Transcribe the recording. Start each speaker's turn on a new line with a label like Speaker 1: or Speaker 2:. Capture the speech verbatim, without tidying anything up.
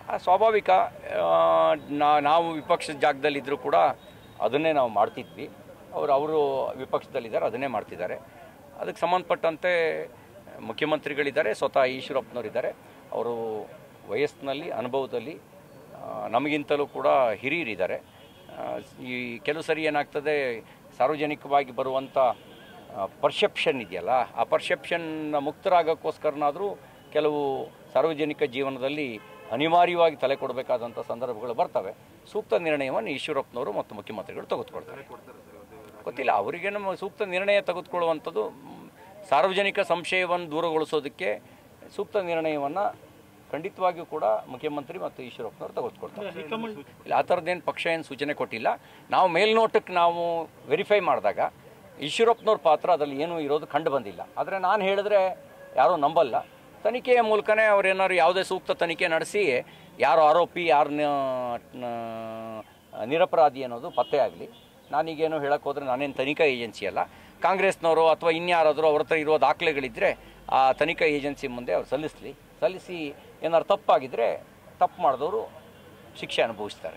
Speaker 1: ಸ್ವಾಭಾವಿಕ. ನಾವು ವಿಪಕ್ಷದ ಜಾಗದಲ್ಲಿದ್ದರೂ ಕೂಡ ಅದನ್ನೇ ನಾವು ಮಾಡ್ತಿದ್ವಿ. ಅವರು ಅವರು ವಿಪಕ್ಷದಲ್ಲಿದ್ದಾರೆ, ಅದನ್ನೇ ಮಾಡ್ತಿದ್ದಾರೆ. ಅದಕ್ಕೆ ಸಂಬಂಧಪಟ್ಟಂತೆ ಮುಖ್ಯಮಂತ್ರಿಗಳಿದ್ದಾರೆ, ಸ್ವತಃ ಈಶ್ವರಪ್ಪನವರಿದ್ದಾರೆ. ಅವರು ವಯಸ್ಸಿನಲ್ಲಿ, ಅನುಭವದಲ್ಲಿ ನಮಗಿಂತಲೂ ಕೂಡ ಹಿರಿಯರಿದ್ದಾರೆ. ಈ ಕೆಲವು ಸರಿ ಏನಾಗ್ತದೆ, ಸಾರ್ವಜನಿಕವಾಗಿ ಬರುವಂಥ ಪರ್ಸೆಪ್ಷನ್ ಇದೆಯಲ್ಲ, ಆ ಪರ್ಸೆಪ್ಷನ್ನ ಮುಕ್ತರಾಗೋಕ್ಕೋಸ್ಕರನಾದರೂ ಕೆಲವು ಸಾರ್ವಜನಿಕ ಜೀವನದಲ್ಲಿ ಅನಿವಾರ್ಯವಾಗಿ ತಲೆ ಕೊಡಬೇಕಾದಂಥ ಸಂದರ್ಭಗಳು ಬರ್ತವೆ. ಸೂಕ್ತ ನಿರ್ಣಯವನ್ನು ಈಶ್ವರಪ್ಪನವರು ಮತ್ತು ಮುಖ್ಯಮಂತ್ರಿಗಳು ತೆಗೆದುಕೊಳ್ತಾರೆ. ಗೊತ್ತಿಲ್ಲ ಅವರಿಗೆ ನಮ್ಮ ಸೂಕ್ತ ನಿರ್ಣಯ ತೆಗೆದುಕೊಳ್ಳುವಂಥದ್ದು, ಸಾರ್ವಜನಿಕ ಸಂಶಯವನ್ನು ದೂರಗೊಳಿಸೋದಕ್ಕೆ ಸೂಕ್ತ ನಿರ್ಣಯವನ್ನು ಖಂಡಿತವಾಗಿಯೂ ಕೂಡ ಮುಖ್ಯಮಂತ್ರಿ ಮತ್ತು ಈಶ್ವರಪ್ಪನವರು ತೆಗೆದುಕೊಳ್ತಾರೆ. ಇಲ್ಲ, ಆ ಥರದ್ದೇನು ಪಕ್ಷ ಏನು ಸೂಚನೆ ಕೊಟ್ಟಿಲ್ಲ. ನಾವು ಮೇಲ್ನೋಟಕ್ಕೆ ನಾವು ವೆರಿಫೈ ಮಾಡಿದಾಗ ಈಶ್ವರಪ್ಪನವ್ರ ಪಾತ್ರ ಅದರಲ್ಲಿ ಏನೂ ಇರೋದು ಕಂಡು ಬಂದಿಲ್ಲ. ಆದರೆ ನಾನು ಹೇಳಿದ್ರೆ ಯಾರೂ ನಂಬಲ್ಲ. ತನಿಖೆಯ ಮೂಲಕನೇ ಅವರೇನಾದ್ರು ಯಾವುದೇ ಸೂಕ್ತ ತನಿಖೆ ನಡೆಸಿ ಯಾರು ಆರೋಪಿ, ಯಾರು ನಿರಪರಾಧಿ ಅನ್ನೋದು ಪತ್ತೆ ಆಗಲಿ. ನಾನೀಗೇನು ಹೇಳಕ್ಕೆ ಹೋದರೆ ನಾನೇನು ತನಿಖಾ ಏಜೆನ್ಸಿ ಅಲ್ಲ. ಕಾಂಗ್ರೆಸ್ನವರು ಅಥವಾ ಇನ್ಯಾರಾದರೂ ಅವ್ರ ಹತ್ರ ಇರೋ ದಾಖಲೆಗಳಿದ್ದರೆ ಆ ತನಿಖಾ ಏಜೆನ್ಸಿ ಮುಂದೆ ಅವ್ರು ಸಲ್ಲಿಸಲಿ. ಸಲ್ಲಿಸಿ ಏನಾದ್ರು ತಪ್ಪಾಗಿದ್ದರೆ ತಪ್ಪು ಮಾಡಿದವರು ಶಿಕ್ಷೆ ಅನುಭವಿಸ್ತಾರೆ.